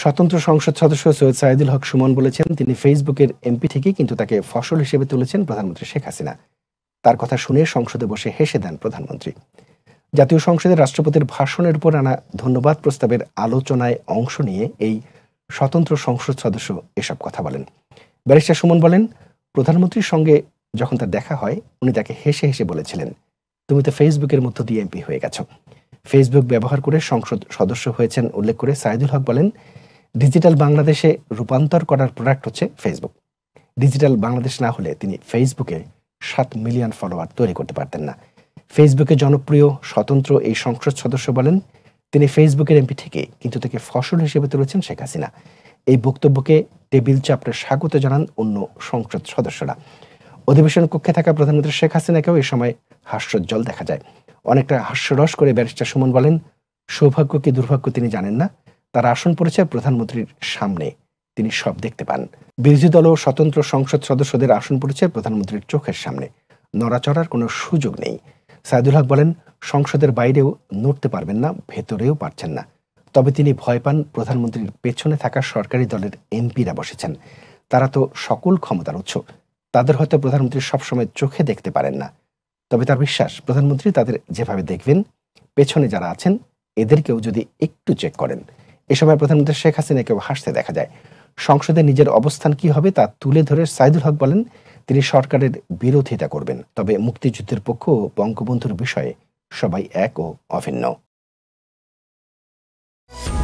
স্বতন্ত্র সংসদ সদস্য সৈয়দ সাইদুল হক সুমন বলেছেন, তিনি ফেসবুকের এমপি থেকেই কিন্তু তাকে ফসল হিসেবে তুলেছেন প্রধানমন্ত্রী শেখ হাসিনা। তার কথা শুনে সংসদে বসে হেসে দেন প্রধানমন্ত্রী। জাতীয় সংসদে রাষ্ট্রপতির ভাষণের উপর আনা ধন্যবাদ প্রস্তাবের আলোচনায় অংশ নিয়ে এই স্বতন্ত্র সংসদ সদস্য এসব কথা বলেন। ব্যারিস্টার সুমন বলেন, প্রধানমন্ত্রীর সঙ্গে যখন তার দেখা হয়, উনি তাকে হেসে হেসে বলেছিলেন, তুমি তো ফেসবুকের মধ্য দিয়ে এমপি হয়ে গেছো। ফেসবুক ব্যবহার করে সংসদ সদস্য হয়েছেন উল্লেখ করে সাইদুল হক বলেন, ডিজিটাল বাংলাদেশে রূপান্তর করার প্রোডাক্ট হচ্ছে ফেসবুক। ডিজিটাল বাংলাদেশ না হলে তিনি ফেসবুকে 7 মিলিয়ন ফলোয়ার তৈরি করতে পারতেন না। ফেসবুকে জনপ্রিয় স্বতন্ত্র এই সংসদ সদস্য বলেন, তিনি ফেসবুকের এমপি থেকে কিন্তু তাকে ফসল হিসেবে তুলেছেন শেখ হাসিনা। এই বক্তব্যকে টেবিল চাপড়ে স্বাগত জানান অন্য সংসদ সদস্যরা। অধিবেশন কক্ষে থাকা প্রধানমন্ত্রী শেখ হাসিনাকেও এই সময় হাস্যোজ্জ্বল দেখা যায়। অনেকটা হাস্যরস করে ব্যারিস্টার সুমন বলেন, সৌভাগ্য কি দুর্ভাগ্য তিনি জানেন না, তার আসন পড়েছে প্রধানমন্ত্রীর সামনে, তিনি সব দেখতে পান। বিরোধী দল ও স্বতন্ত্র সংসদ সদস্যদের আসন পড়েছে প্রধানমন্ত্রীর চোখের সামনে, নড়াচড়ার কোনো সুযোগ নেই। সাইদুল হক বলেন, সংসদের বাইরেও নড়তে পারবেন না, ভেতরেও পারছেন না। তবে তিনি ভয় পান প্রধানমন্ত্রীর পেছনে থাকা সরকারি দলের এমপিরা বসেছেন, তারা তো সকল ক্ষমতার উৎস, তাদের হয়তো প্রধানমন্ত্রী সবসময় চোখে দেখতে পারেন না। তবে তার বিশ্বাস, প্রধানমন্ত্রী তাদের যেভাবে দেখবেন, পেছনে যারা আছেন এদেরকেও যদি একটু চেক করেন। এ সময় প্রধানমন্ত্রী শেখ হাসিনাকেও হাসতে দেখা যায়। সংসদে নিজের অবস্থান কি হবে তা তুলে ধরে সাইদুল হক বলেন, তিনি সরকারের বিরোধিতা করবেন, তবে মুক্তিযুদ্ধের পক্ষ ও বঙ্গবন্ধুর বিষয়ে সবাই এক ও অভিন্ন।